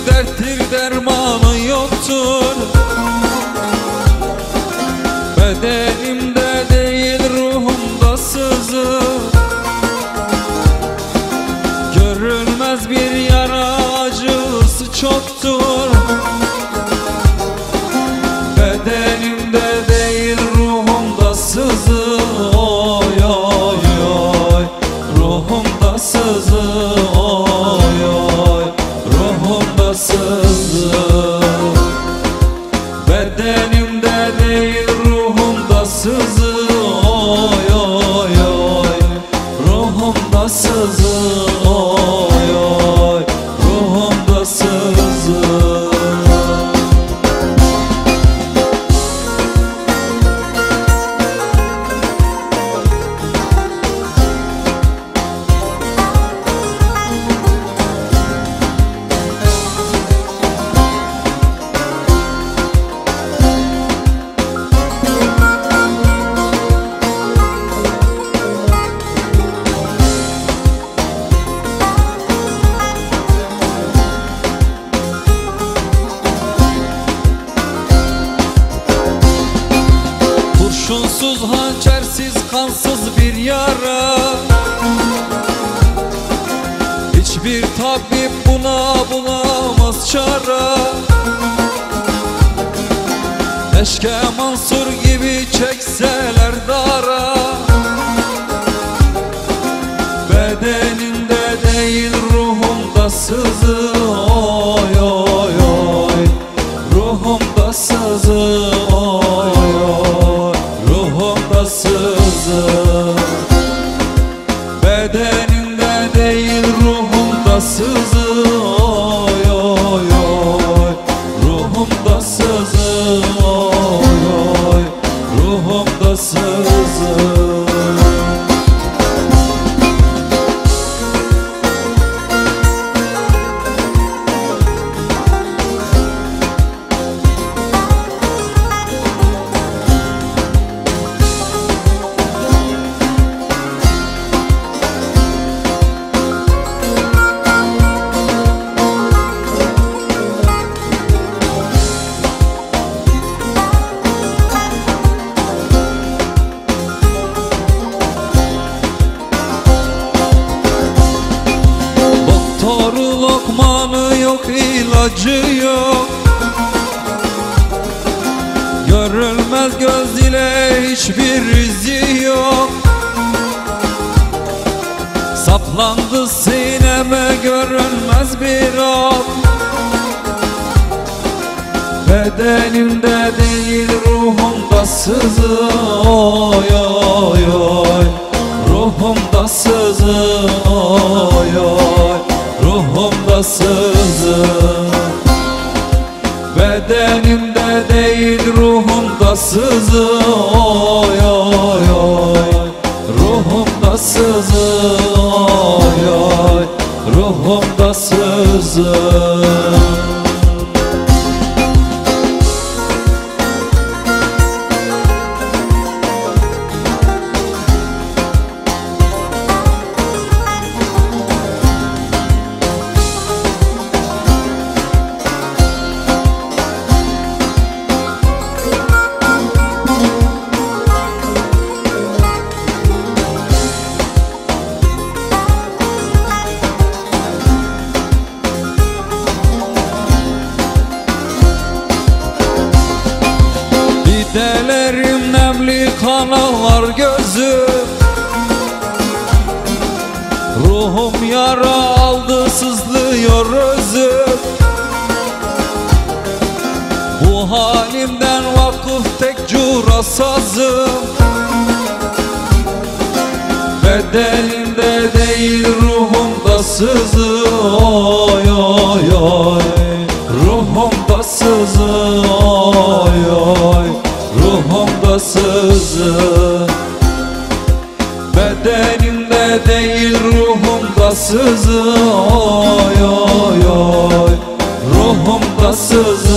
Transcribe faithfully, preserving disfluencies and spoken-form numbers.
derttir, dermanı yoktur. Bedenimde değil ruhumda sızı, görülmez bir yara, acısı çoktur. Bedenimde değil ruhumda sızı, oy oy oy, ruhumda sızı, oy oy, ruhumda sızı. Bedenimde değil ruhumda sızı, oy oy oy, ruhumda sızı, oy oy, ruhumda sızı. Kurşunsuz, hançersiz, kansız bir yara, hiçbir tabip buna bulamaz çare. Keşke Mansur gibi çekseler dara. Bedenimde değil ruhumda sızı, oy oy oy, ruhumda sızı, oy oy, ruhumda sızı. Bedenimde değil ruhumda sızı, oy oy oy, ruhumda sızı, oy oy, ruhumda sızı. Doktoru lokmanı yok, ilacı yok. Görülmez göz ile hiçbir izi yok. Saplandı sineme görünmez bir ok. Bedenimde değil ruhumda sızı, oy oy oy, ruhumda sızı, oy oy, ruhumda sızı. Bedenimde değil ruhumda sızı, oy oy oy, ruhumda sızı, oy oy, ruhumda sızı. Delerim nemli, kanallar gözüm. Ruhum yara aldı, sızlıyor özüm. Bu halimden vakıf tek cura sazım. Bedenimde değil ruhumda sızı, oy oy oy, ruhumda sızı, oy oy, ruhumda sızı. Bedenimde değil ruhumda sızı, oy oy oy, ruhumda sızı.